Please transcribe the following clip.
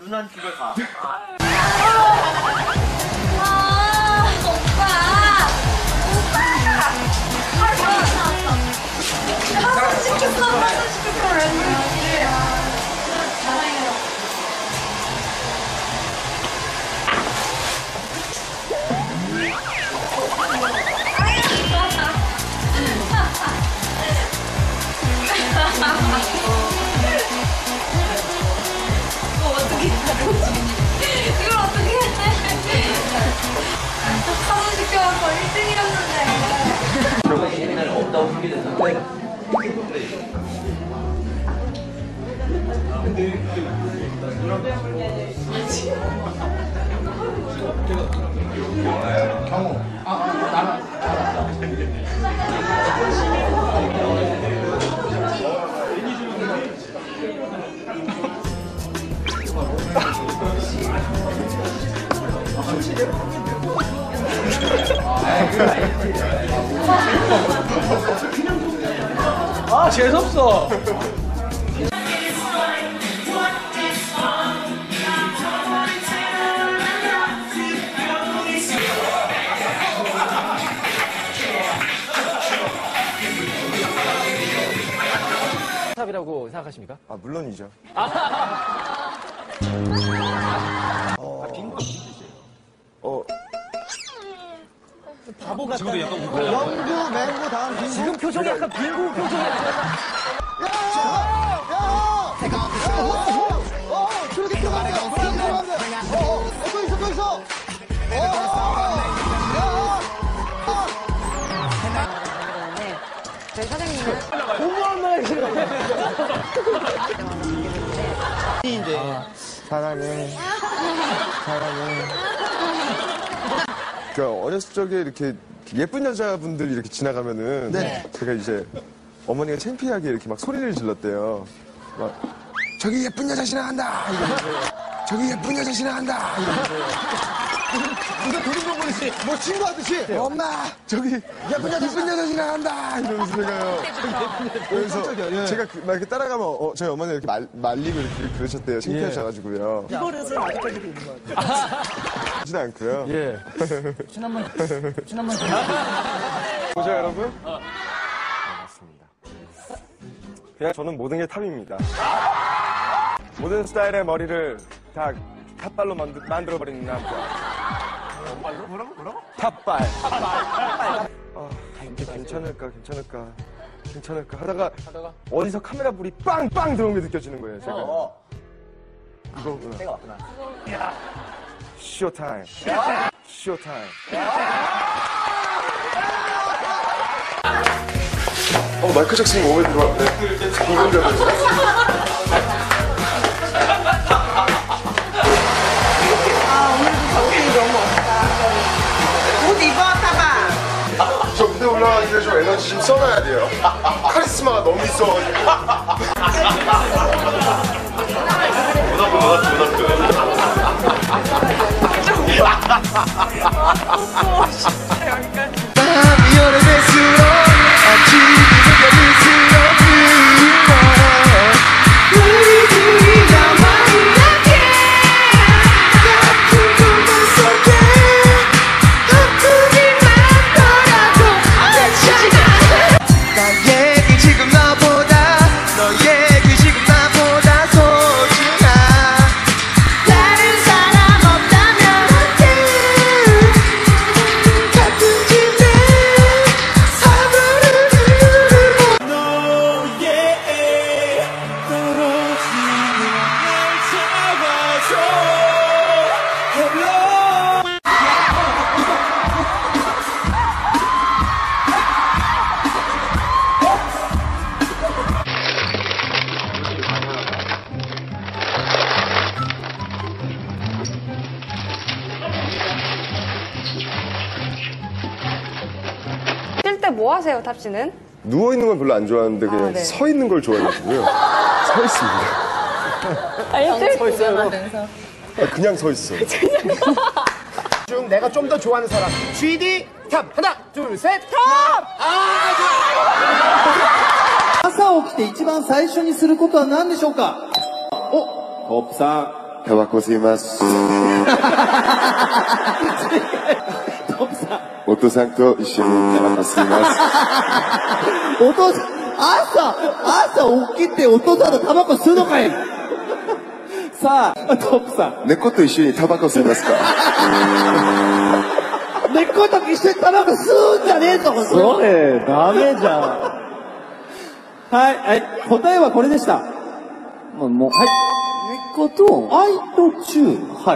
누난 집에 가. 오빠! 가서 시켰어, 이걸 어떻게 해? 사진 시켜서 1등이었는데. 그러면 옛날에 없다고 소개됐어. 경호. 나는. 아, 재수없어. 탑이라고 생각하십니까? 아, 물론이죠. 바보 같다. 지금도 약간 영구, 맹구, 다음 빙구. 지금 표정이 약간 빙고 표정이야. 저렇게 들어가면 돼. 또 있어, 또 있어. 저희 사장님은 공부한 말 사랑해. 그러니까 어렸을 적에 이렇게 예쁜 여자분들이 이렇게 지나가면은 제가 이제 어머니가 창피하게 이렇게 막 소리를 질렀대요. 막 저기 예쁜 여자 지나간다 이러면서 저기 예쁜 여자 지나간다 이러면서 이거 도둑놈이지. 뭐 친구하듯이. 엄마 저기 예쁜 여자 지나간다 이러면서 제가요. 그래서 제가 막 이렇게 따라가면 저희 어머니가 이렇게 말리고 이렇게 그러셨대요. 창피하셔가지고요. 이거는 아직까지도 있는 것 같아요. 그러진 않고요. 예. 지난번 보죠 여러분? 반갑습니다. 그냥 저는 모든 게 탑입니다. 모든 스타일의 머리를 다 탑발로 만들어버리는 남자. 뭐라고? 탑발. 이게 괜찮을까 하다가 어디서 카메라 불이 빵빵 들어온 게 느껴지는 거예요, 제가. 이거구나. 때가 왔구나. 쇼타임. 쇼타임. 마이클 잭슨이 몸에 들어왔네. 이건 줄 알았어. 저 무대 올라가기 전에 좀 에너지 좀 써놔야 돼요. 카리스마가 너무 있어가지고. 밤이 오래될수록 아침이 느껴질수록 우리가 만나게 같은 꿈을 속에 아프기만 하더라도 괜찮아. 나에게 지금 너보다 너 얘기 지금 나보다 소중하. 다른 사람 없다면 같은 집에 사부를 너의 떨어지는 날 잡아줘. 뛸 때 뭐 하세요, 탑씨는? 누워있는 건 별로 안 좋아하는데 그냥 네. 서 있는 걸 좋아해가지고요. 서 있습니다. 서 있어요. 그냥 서 있어. 중 내가 좀 더 좋아하는 사람 GD 탑 하나 둘 셋 탑! 朝起きて一番最初にすることは何でしょうか。お、トップさん。 タバコ吸います。お父さんと一緒にタバコ吸います。 お父さん、朝起きてお父さんとタバコ吸うのかい。さあ、トップさん。 猫と一緒にタバコ吸いますか？ 猫と一緒にタバコ吸うんじゃねえぞ、それ、ダメじゃん。はい、はい、答えはこれでした。もう、はい。猫と愛とチュー。はい。